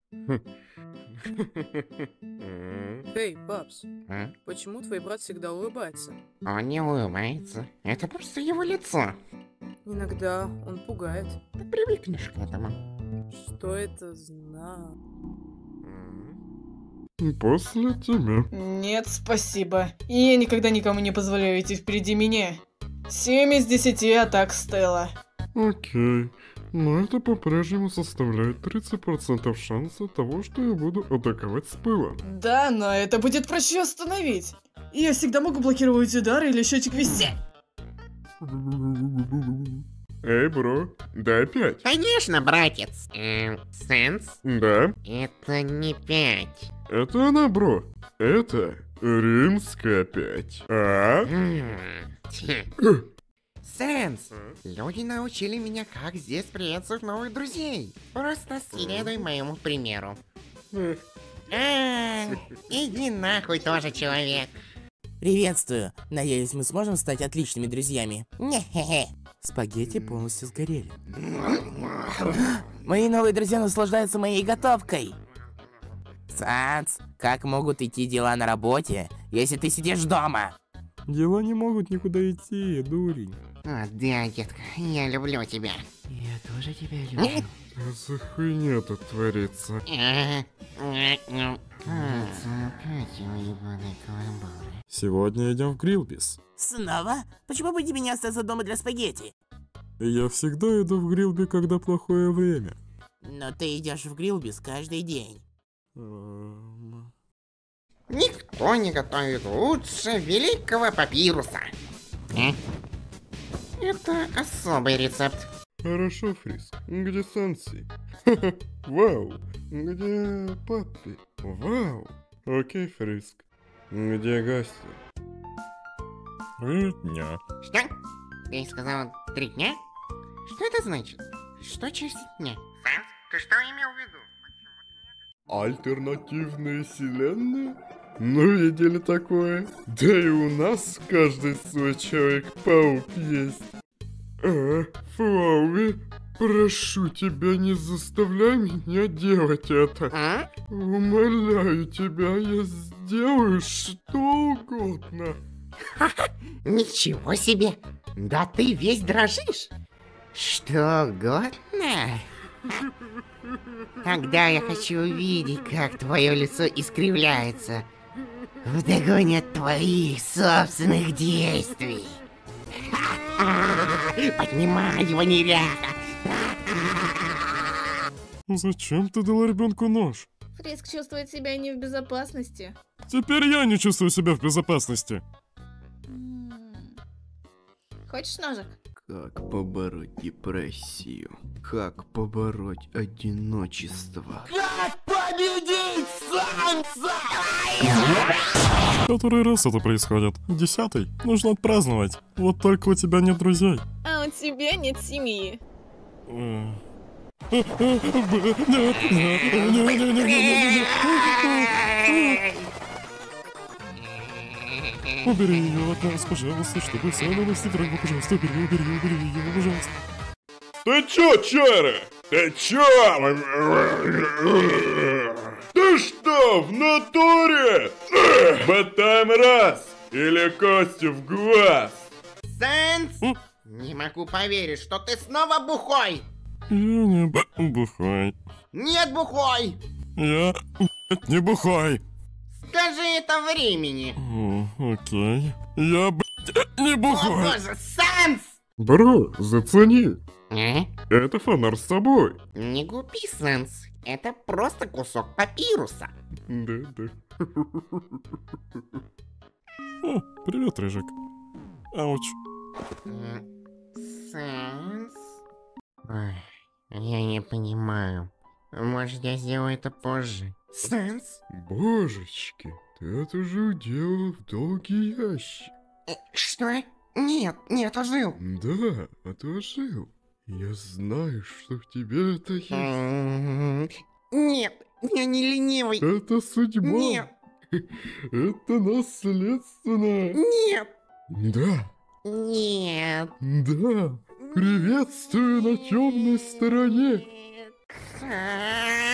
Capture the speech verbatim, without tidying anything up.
Эй, Папс, А? почему твой брат всегда улыбается? Он не улыбается. Это просто его лицо. Иногда он пугает. Ты привыкнешь к этому. Что это знак? После тебя. Нет, спасибо. Я никогда никому не позволяю идти впереди меня. Семь из десяти атак Стелла. Окей. Но это по-прежнему составляет тридцать процентов шанса того, что я буду атаковать с пыла. Да, но это будет проще остановить. Я всегда могу блокировать удары или счетчик висеть. Эй, бро, дай пять. Конечно, братец. Эм, Сенс? Да, Это не пять. это она, бро. Это римская пять. А? М, тьфу. Сенс, люди научили меня, как здесь приветствовать новых друзей. Просто следуй моему примеру. А, иди нахуй тоже, человек. Приветствую. Надеюсь, мы сможем стать отличными друзьями. Не-хе-хе. Спагетти полностью сгорели. Мои новые друзья наслаждаются моей готовкой. Санс, как могут идти дела на работе, если ты сидишь дома? Дела не могут никуда идти, дурень. О, да, детка, я люблю тебя. Я тоже тебя люблю. Что за хуйня тут творится? А, а, а. А, опять его ебаный каламбур. Сегодня идем в Грилбис. Снова? Почему бы тебе не остаться дома для спагетти? Я всегда иду в Грилби, когда плохое время. Но ты идешь в Грилбис каждый день. Эм, Никто не готовит лучше великого папируса. А? Это особый рецепт. Хорошо, Фриск. Где Санси? Вау. Где Паппи? Вау. Окей, Фриск. Где гости? Три дня. Что? Ты сказал три дня? Что это значит? Что через три дня? Сенс, ты что имел в виду? Альтернативные вселенные? Ну, видели такое? Да и у нас каждый свой Человек-паук есть. А, Флауи, прошу тебя, не заставляй меня делать это. А? Умоляю тебя, я сделаю что угодно. Ничего себе! Да ты весь дрожишь! Что угодно? Тогда я хочу увидеть, как твое лицо искривляется в догоне от твоих собственных действий. Поднимай его, неряха! Зачем ты дала ребенку нож? Фриск чувствует себя не в безопасности. Теперь я не чувствую себя в безопасности. Хочешь ножик? Как побороть депрессию? Как побороть одиночество? Который раз это происходит? Десятый? Нужно отпраздновать. Вот только у тебя нет друзей. А у тебя нет семьи. Убери ее от нас, пожалуйста, чтобы все наносить врагу, пожалуйста, убери, убери, убери ее, пожалуйста. Ты чё, Чара? Ты чё? Ты что, в натуре? Ботаем раз или костью в глаз? Сенс! Не могу поверить, что ты снова бухой! Я не б... бухой. Нет, бухой! Я б***ь, не бухой. Скажи это времени! О, окей. Я б***ь, не О бухой. боже, Сенс! Бро, зацени. А? Это фонарь с собой. Не губи, Сенс. Это просто кусок папируса. Да, да. О, привет, Рыжик. Ауч. М, Сенс? Ой, я не понимаю. Может, я сделаю это позже. Сенс? Божечки, ты это же уделал в долгий ящик. Э, Что? Нет, не отложил. Да, отложил. Я знаю, что в тебе это есть. М, Нет, я не ленивый. Это судьба. Нет, Это наследственное. нет, Да, нет. да. Приветствую на темной стороне. Сенс.